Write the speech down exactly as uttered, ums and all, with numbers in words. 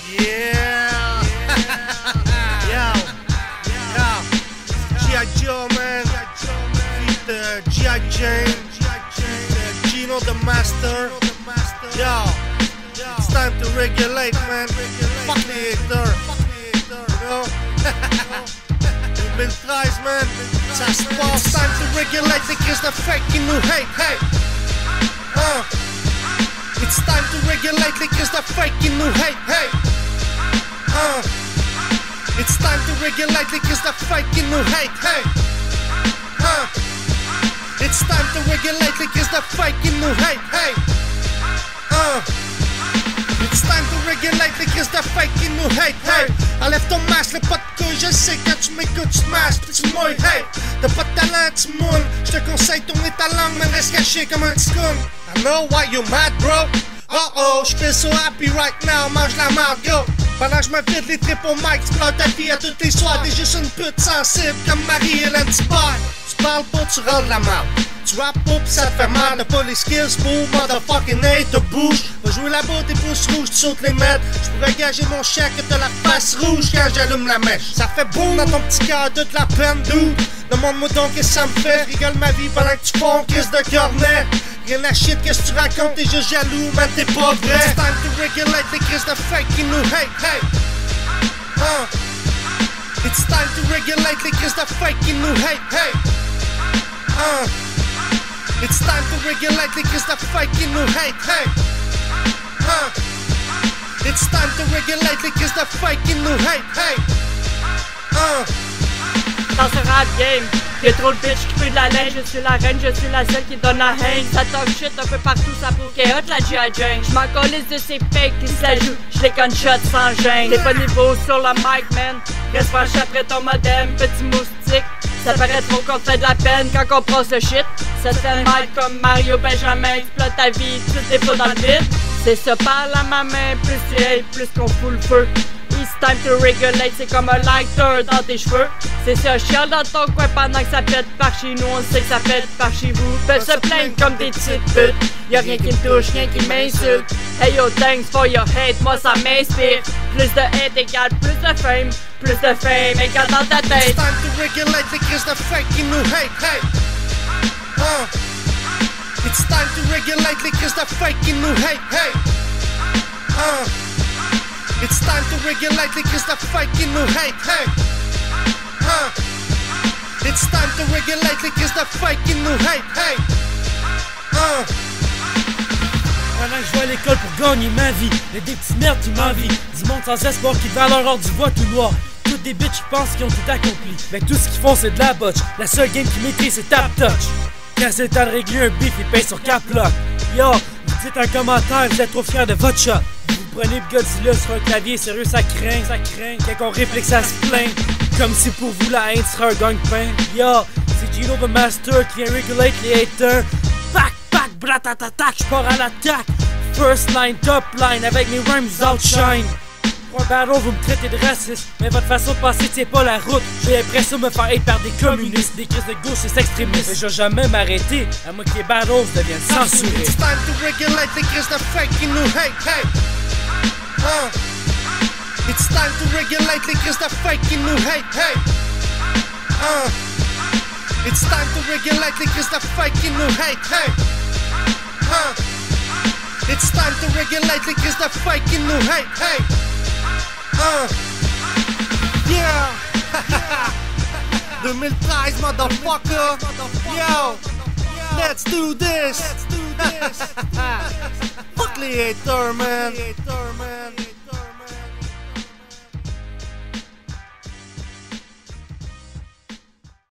Yeah. Yo. Yo. G I. Joe, man. Feat uh, G I. Jane. Uh, Gino the Master. Yo. It's time to regulate, man. Fuck the hater. You know? deux mille treize, man. Ça se passe. Time to regulate the kids that fake qui nous hate. Hey. Uh. It's time to regulate the kids that fake qui nous hate. Hey. Uh. It's time to regulate the kids that fake qui nous hate. Hey. Uh. It's time to regulate the kids that fake qui nous hate. Hey. Uh. It's time to regulate the kids that fake qui nous hate. Hey. Enlève ton masque, le pas de couille, je sais quand tu m'écoutes, tu smash, pis tu mouilles. Hey. T'as pas de talent, tu moules. Je te conseille tourner ta langue, mais reste caché comme un petit con. I know why you mad, bro. Uh oh, j'fais so happy right now, mange la marde, go. Pendant que j'me vide les tripes au mic, tu prends ta vie à tous tes soirs. T'es juste une pute sensible comme Marie-Hélène Spot. Tu parles pas, tu rends de la marde. Tu rappes pas pis ça te fait mal. T'as pas les skills pour motherfucking hate, te bouge. Va jouer là-bas, tes pouces rouges, tu sautes les mètres. J'pourrais gager mon chèque que t'as la face rouge quand j'allume la mèche. Ça fait boum dans ton petit cœur, toute la peine, d'où? Demande-moi donc qu'est-ce que ça me fait. Rigole ma vie pendant que tu fonds, crise de cornet. Rien à shit, qu'est-ce que tu racontes, t'es juste jaloux, man, t'es pas vrai. It's time to regulate the kids that fake qui nous hate, hey. Uh. It's time to regulate the kids that fake qui nous hate, hey. Uh. It's time to regulate the kids that fake qui nous hate, hey. Uh. It's time to regulate the kids that fake qui nous hate, hey. Uh. Dans ce rap game, y'a trop de bitch qui fait de la laine. Je suis la reine, je suis la seule qui donne la haine. Ça talk shit un peu partout, ça pour qu'elle hot la G I. Jane. J'm'en calisse de ces fakes qui se la jouent, j'les gunshot sans gêne. T'es pas niveau sur le mic, man. Reste penché après ton modem, petit moustique. Ça paraît trop qu'on te fait de la peine quand on passe le shit. Ça te fait mal comme Mario Benjamin, explose ta vie, tu te déposes dans le vide. C'est ça, parle à ma main, plus tu hais, plus qu'on fout le feu. It's time to regulate, c'est comme un lighter dans tes cheveux. C'est ça, chiale dans ton coin pendant que ça pète par chez nous, on sait que ça pète par chez vous. Fais se plaindre comme des petites putes, y'a rien qui me touche, rien qui m'insulte. Hey yo, thanks for your hate, moi ça m'inspire. Plus de hate égale plus de fame, plus de fame égale dans ta tête. It's time to regulate the kids that fake qui nous hate, hey. Uh. It's time to regulate the kids that fake qui nous hate, hey. Uh. It's time to regulate the kids that fake qui nous hate, hey. Uh. It's time to regulate the kids that fake qui nous hate, hey. Uh. Pendant que je vais à l'école pour gagner ma vie, y'a des petites merdes qui m'envient, du monde sans espoir qui va leur du voix tout noir. Toutes des bitches qui pensent qu'ils ont tout accompli, mais tout ce qu'ils font c'est de la botche. La seule game qu'ils maîtrisent c'est Tap Touch. Quand c'est le temps de régler un beef, ils payent sur Caplock. Yo, vous dites un commentaire, vous êtes trop fiers de votre shot. Vous prenez Godzilla sur un clavier, sérieux ça craint, ça craint. Quand on réfléchit ça se plaint, comme si pour vous la haine sera un gang-pain. Yo, c'est Gino the Master qui vient regulate les haters. Back, back, bratatatak, j'pars à l'attaque. First line, top line, avec mes rhymes outshine. Pour un battle, vous me traitez de raciste, mais votre façon de passer tient pas la route. J'ai l'impression de me faire hate par des communistes, des crises de gauche et extrémistes. Mais je vais jamais m'arrêter, à moins que les battles deviennent censurés. It's time to regulate the kids that fake qui nous hate, hey. Uh. It's time to regulate the kids that fake qui nous hate, hey. Uh. It's time to regulate the kids that fake qui nous hate, hey. Uh. It's time to regulate the kids that fake qui nous hate, hey. Uh. Yeah. deux mille treize, motherfucker. Yo. Let's do this. Fuck les haters, man.